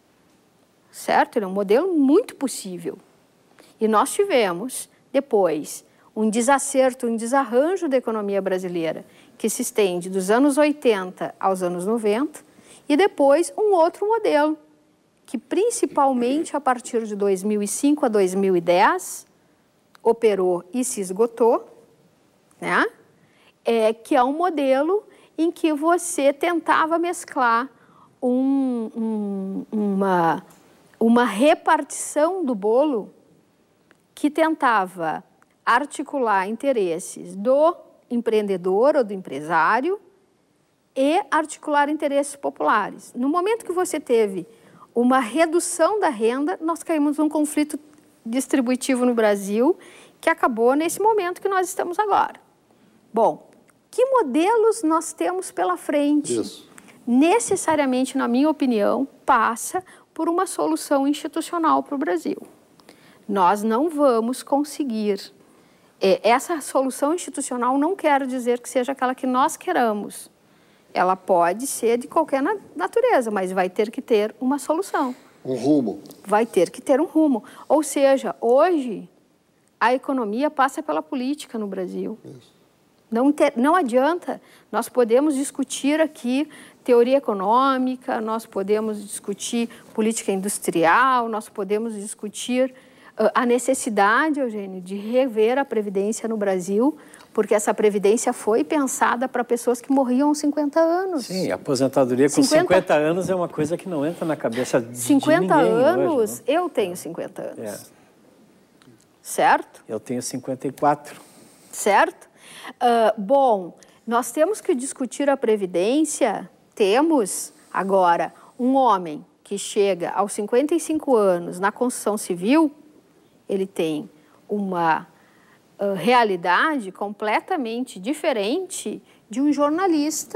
certo? Ele é um modelo muito possível. E nós tivemos, depois, um desacerto, um desarranjo da economia brasileira, que se estende dos anos oitenta aos anos noventa, e depois um outro modelo, que principalmente a partir de dois mil e cinco a dois mil e dez, operou e se esgotou, né? É, que é um modelo em que você tentava mesclar um, um, uma, uma repartição do bolo que tentava articular interesses do empreendedor ou do empresário e articular interesses populares. No momento que você teve uma redução da renda, nós caímos num conflito distributivo no Brasil que acabou nesse momento que nós estamos agora. Bom, que modelos nós temos pela frente? Isso. Necessariamente, na minha opinião, passa por uma solução institucional para o Brasil. Nós não vamos conseguir. É, essa solução institucional não quer dizer que seja aquela que nós queramos. Ela pode ser de qualquer na natureza, mas vai ter que ter uma solução. Um rumo. Vai ter que ter um rumo. Ou seja, hoje, a economia passa pela política no Brasil. Isso. Não, ter, não adianta, nós podemos discutir aqui teoria econômica, nós podemos discutir política industrial, nós podemos discutir uh, a necessidade, Eugênio, de rever a Previdência no Brasil, porque essa Previdência foi pensada para pessoas que morriam aos cinquenta anos. Sim, a aposentadoria com cinquenta, cinquenta anos é uma coisa que não entra na cabeça de, cinquenta de ninguém anos, hoje, eu tenho cinquenta anos. É. Certo? Eu tenho cinquenta e quatro. Certo? Uh, bom, nós temos que discutir a Previdência, temos agora um homem que chega aos cinquenta e cinco anos na construção civil, ele tem uma uh, realidade completamente diferente de um jornalista,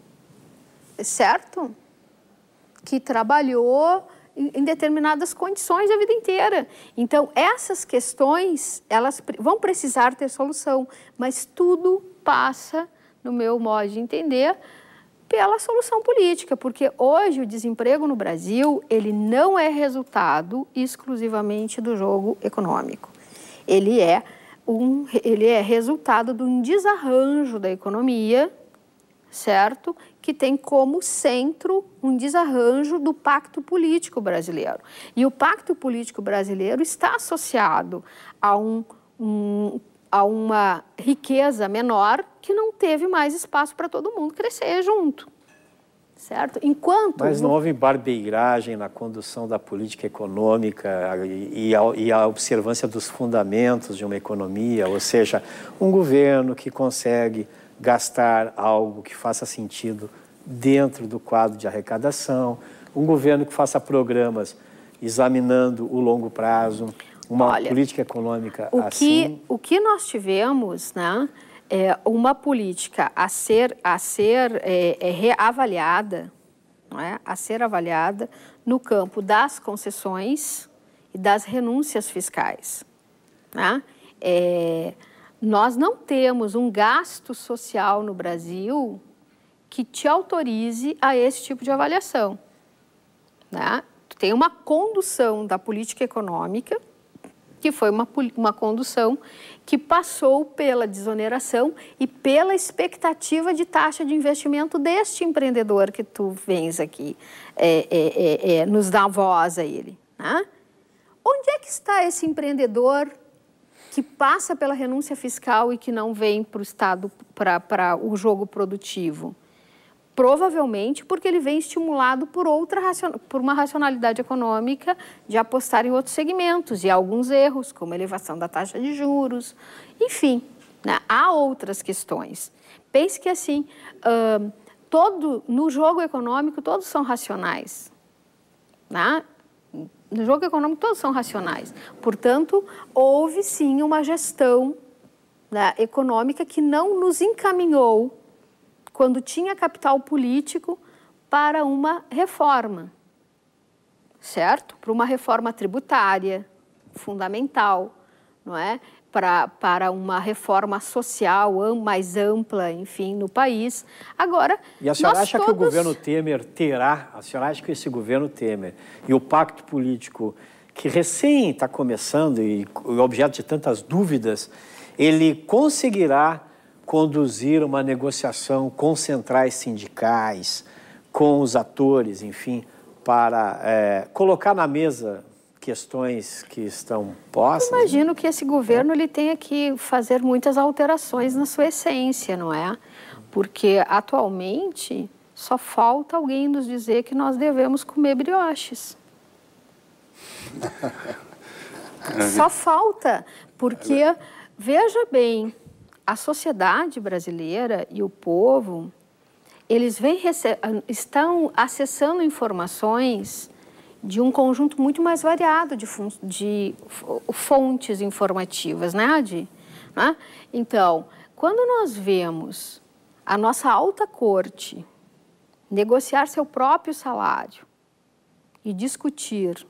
certo? Que trabalhou em determinadas condições a vida inteira. Então, essas questões, elas vão precisar ter solução, mas tudo passa, no meu modo de entender, pela solução política, porque hoje o desemprego no Brasil, ele não é resultado exclusivamente do jogo econômico. Ele é, um, ele é resultado de um desarranjo da economia, certo? Que tem como centro um desarranjo do pacto político brasileiro. E o pacto político brasileiro está associado a, um, um, a uma riqueza menor que não teve mais espaço para todo mundo crescer junto. Certo? Enquanto... Mas não houve barbeiragem na condução da política econômica e a, e a observância dos fundamentos de uma economia, ou seja, um governo que consegue gastar algo que faça sentido dentro do quadro de arrecadação, um governo que faça programas examinando o longo prazo, uma Olha, política econômica o assim. Que, o que nós tivemos, né, é, uma política a ser, a ser é, é, reavaliada, não é? a ser avaliada no campo das concessões e das renúncias fiscais. Né? É, nós não temos um gasto social no Brasil que te autorize a esse tipo de avaliação. Né? Tem uma condução da política econômica, que foi uma, uma condução que passou pela desoneração e pela expectativa de taxa de investimento deste empreendedor que tu vens aqui é, é, é, é, nos dar voz a ele. Né? Onde é que está esse empreendedor que passa pela renúncia fiscal e que não vem para o Estado, para o jogo produtivo? Provavelmente porque ele vem estimulado por, outra, por uma racionalidade econômica de apostar em outros segmentos e alguns erros, como a elevação da taxa de juros. Enfim, né? Há outras questões. Pense que, assim, uh, todo, no jogo econômico, todos são racionais. Né? No jogo econômico, todos são racionais. Portanto, houve, sim, uma gestão, né, econômica que não nos encaminhou, quando tinha capital político, para uma reforma, certo? Para uma reforma tributária fundamental, não é? Para, para uma reforma social mais ampla, enfim, no país. Agora, e a senhora acha todos... que o governo Temer terá, a senhora acha que esse governo Temer e o pacto político, que recém está começando e é objeto de tantas dúvidas, ele conseguirá conduzir uma negociação com centrais sindicais, com os atores, enfim, para é, colocar na mesa questões que estão postas? Eu imagino que esse governo ele tenha que fazer muitas alterações na sua essência, não é? Porque, atualmente, só falta alguém nos dizer que nós devemos comer brioches. Só falta, porque, veja bem, a sociedade brasileira e o povo, eles vêm estão acessando informações de um conjunto muito mais variado de, de fontes informativas, né, Adi? Né? Então, quando nós vemos a nossa alta corte negociar seu próprio salário e discutir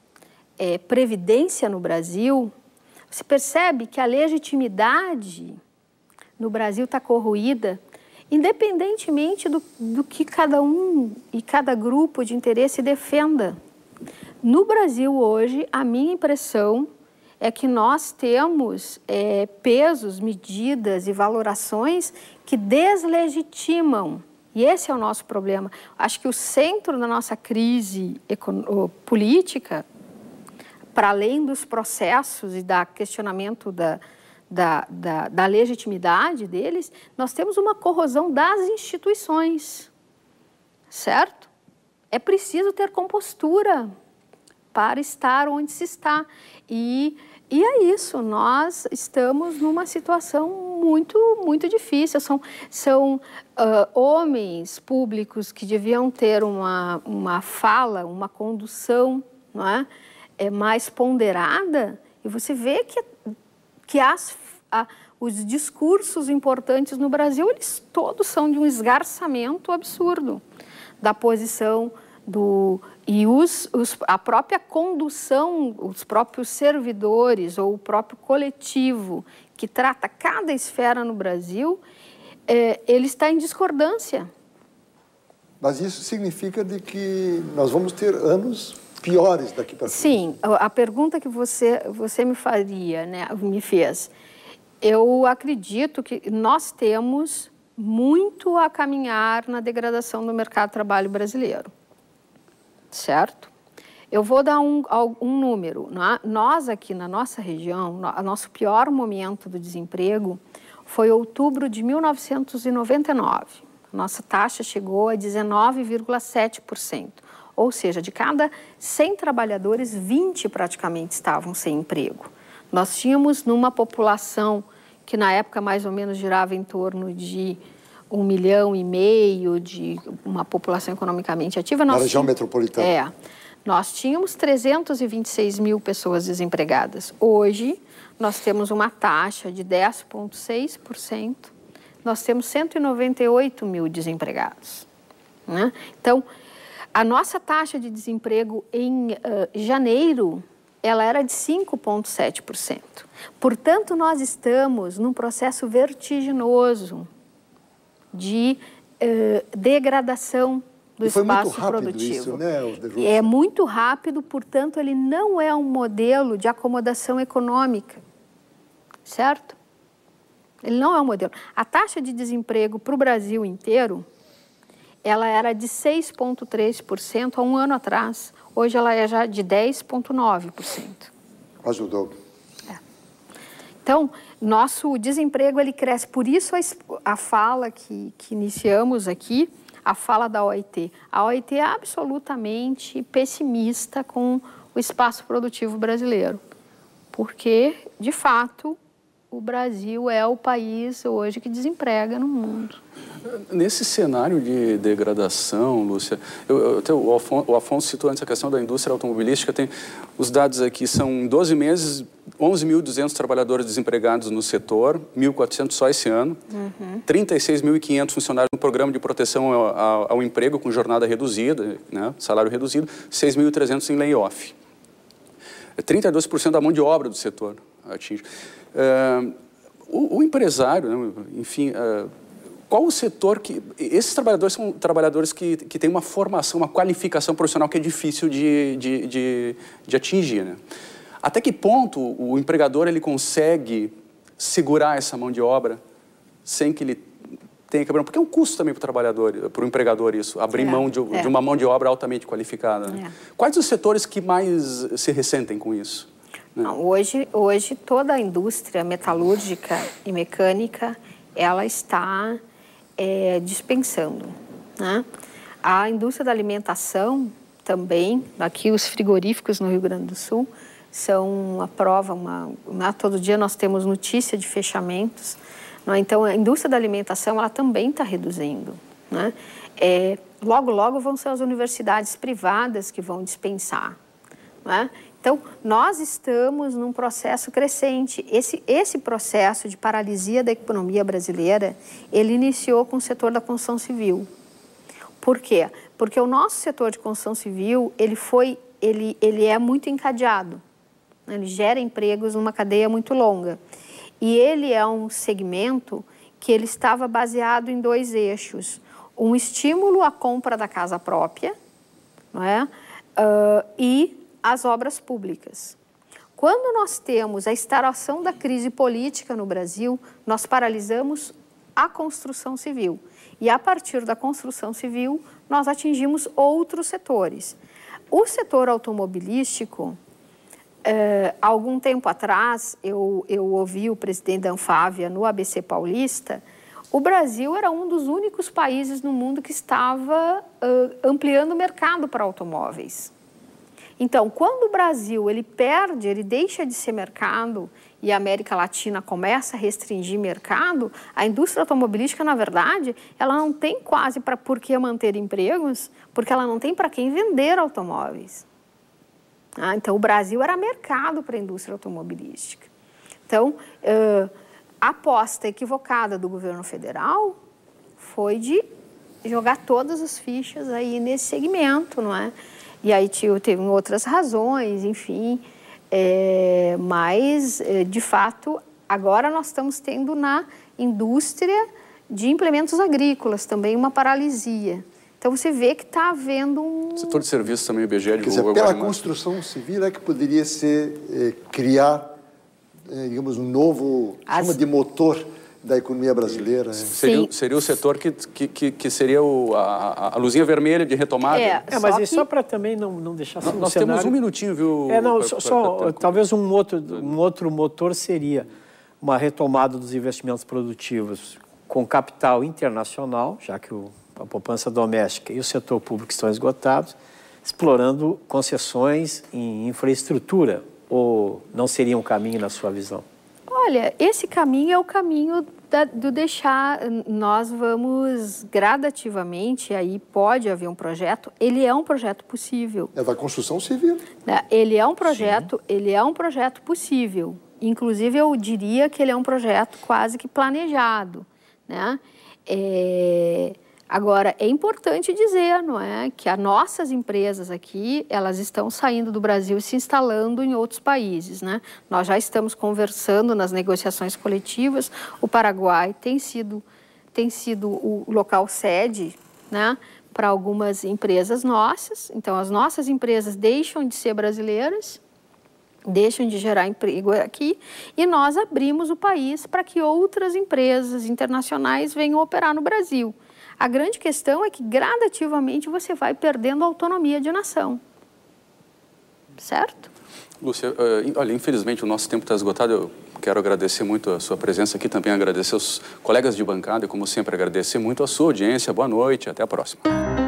é, previdência no Brasil, você percebe que a legitimidade no Brasil está corroída, independentemente do, do que cada um e cada grupo de interesse defenda. No Brasil hoje, a minha impressão é que nós temos é, pesos, medidas e valorações que deslegitimam. E esse é o nosso problema. Acho que o centro da nossa crise política, para além dos processos e do questionamento da Da, da, da legitimidade deles, nós temos uma corrosão das instituições, certo? É preciso ter compostura para estar onde se está. E, e é isso, nós estamos numa situação muito, muito difícil. São, são uh, homens públicos que deviam ter uma, uma fala, uma condução, não é? É mais ponderada, e você vê que que as, a, os discursos importantes no Brasil, eles todos são de um esgarçamento absurdo da posição do... E os, os, a própria condução, os próprios servidores ou o próprio coletivo que trata cada esfera no Brasil, é, ele está em discordância. Mas isso significa de que nós vamos ter anos piores daqui para frente. Sim, a pergunta que você, você me faria, né, me fez, eu acredito que nós temos muito a caminhar na degradação do mercado de trabalho brasileiro, certo? Eu vou dar um, um número. Nós aqui na nossa região, o nosso pior momento do desemprego foi outubro de mil novecentos e noventa e nove. Nossa taxa chegou a dezenove vírgula sete por cento. Ou seja, de cada cem trabalhadores, vinte praticamente estavam sem emprego. Nós tínhamos numa população que na época mais ou menos girava em torno de um milhão e meio, de uma população economicamente ativa. Na região metropolitana. É. Nós tínhamos trezentos e vinte e seis mil pessoas desempregadas. Hoje, nós temos uma taxa de dez vírgula seis por cento nós temos cento e noventa e oito mil desempregados, né? Então, a nossa taxa de desemprego em uh, janeiro, ela era de cinco vírgula sete por cento. Portanto, nós estamos num processo vertiginoso de uh, degradação do e foi espaço muito rápido produtivo. Isso, né, Oderus? É muito rápido, portanto, ele não é um modelo de acomodação econômica, certo? Ele não é um modelo. A taxa de desemprego para o Brasil inteiro, ela era de seis vírgula três por cento há um ano atrás. Hoje ela é já de dez vírgula nove por cento. Ajudou. É. Então, nosso desemprego ele cresce. Por isso a, a fala que, que iniciamos aqui, a fala da O I T. A O I T é absolutamente pessimista com o espaço produtivo brasileiro, porque, de fato, o Brasil é o país hoje que desemprega no mundo. Nesse cenário de degradação, Lúcia, eu, eu, o, Afonso, o Afonso citou antes a questão da indústria automobilística, tem os dados aqui, são em doze meses, onze mil e duzentos trabalhadores desempregados no setor, mil e quatrocentos só esse ano, uhum. trinta e seis mil e quinhentos funcionários no programa de proteção ao, ao, ao emprego com jornada reduzida, né, salário reduzido, seis mil e trezentos em layoff. trinta e dois por cento da mão de obra do setor atinge. Uh, o, o empresário, né, enfim, uh, qual o setor que... Esses trabalhadores são trabalhadores que, que têm uma formação, uma qualificação profissional que é difícil de, de, de, de atingir, né? Até que ponto o empregador ele consegue segurar essa mão de obra sem que ele tenha que abrir? Porque é um custo também para o trabalhador, para o empregador isso, abrir é, mão de, é. de uma mão de obra altamente qualificada. Né? É. Quais os setores que mais se ressentem com isso? Né? Não, hoje, hoje toda a indústria metalúrgica e mecânica ela está é, dispensando, né? A indústria da alimentação também, aqui os frigoríficos no Rio Grande do Sul, são uma prova, uma, né? Todo dia nós temos notícia de fechamentos, né? Então a indústria da alimentação ela também está reduzindo, né? É, logo, logo vão ser as universidades privadas que vão dispensar, né? Então, nós estamos num processo crescente. Esse, esse processo de paralisia da economia brasileira, ele iniciou com o setor da construção civil. Por quê? Porque o nosso setor de construção civil, ele, foi, ele, ele é muito encadeado. Ele gera empregos numa cadeia muito longa. E ele é um segmento que ele estava baseado em dois eixos. Um estímulo à compra da casa própria, não é? Uh, e as obras públicas. Quando nós temos a instauração da crise política no Brasil, nós paralisamos a construção civil. E a partir da construção civil, nós atingimos outros setores. O setor automobilístico, eh, há algum tempo atrás, eu, eu ouvi o presidente da Anfávia no A B C Paulista, o Brasil era um dos únicos países no mundo que estava uh, ampliando o mercado para automóveis. Então, quando o Brasil ele perde, ele deixa de ser mercado e a América Latina começa a restringir mercado, a indústria automobilística, na verdade, ela não tem quase para por que manter empregos, porque ela não tem para quem vender automóveis. Ah, então, o Brasil era mercado para a indústria automobilística. Então, uh, a aposta equivocada do governo federal foi de jogar todas as fichas aí nesse segmento, não é? E aí teve outras razões, enfim, é, mas, de fato, agora nós estamos tendo na indústria de implementos agrícolas também uma paralisia. Então, você vê que está havendo um... O setor de serviços também, o I B G E divulgou agora... Pela mais. construção civil é que poderia ser, eh, criar, eh, digamos, um novo, As... chama de motor da economia brasileira. Seria, seria o setor que, que, que seria o, a, a luzinha vermelha de retomada? É, é mas só, que... só para também não, não deixar... Nós, um nós cenário... temos um minutinho, viu? É, não, pra, só, pra, só pra, pra... talvez um outro, um outro motor seria uma retomada dos investimentos produtivos com capital internacional, já que o, a poupança doméstica e o setor público estão esgotados, explorando concessões em infraestrutura, ou não seria um caminho na sua visão? Olha, esse caminho é o caminho da, do deixar, nós vamos gradativamente, aí pode haver um projeto, ele é um projeto possível. É da construção civil. Ele é um projeto, Sim. ele é um projeto possível. Inclusive, eu diria que ele é um projeto quase que planejado. né? É... Agora, é importante dizer, não é, que as nossas empresas aqui, elas estão saindo do Brasil e se instalando em outros países, né? Nós já estamos conversando nas negociações coletivas, o Paraguai tem sido, tem sido o local sede, né, para algumas empresas nossas. Então, as nossas empresas deixam de ser brasileiras, deixam de gerar emprego aqui, e nós abrimos o país para que outras empresas internacionais venham operar no Brasil. A grande questão é que, gradativamente, você vai perdendo a autonomia de nação. Certo? Lúcia, uh, olha, infelizmente o nosso tempo está esgotado. Eu quero agradecer muito a sua presença aqui, também agradecer aos colegas de bancada e, como sempre, agradecer muito a sua audiência. Boa noite, até a próxima.